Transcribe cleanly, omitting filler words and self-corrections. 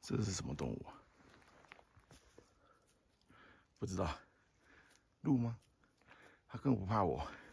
这是什么动物啊？不知道，鹿吗？它根本不怕我。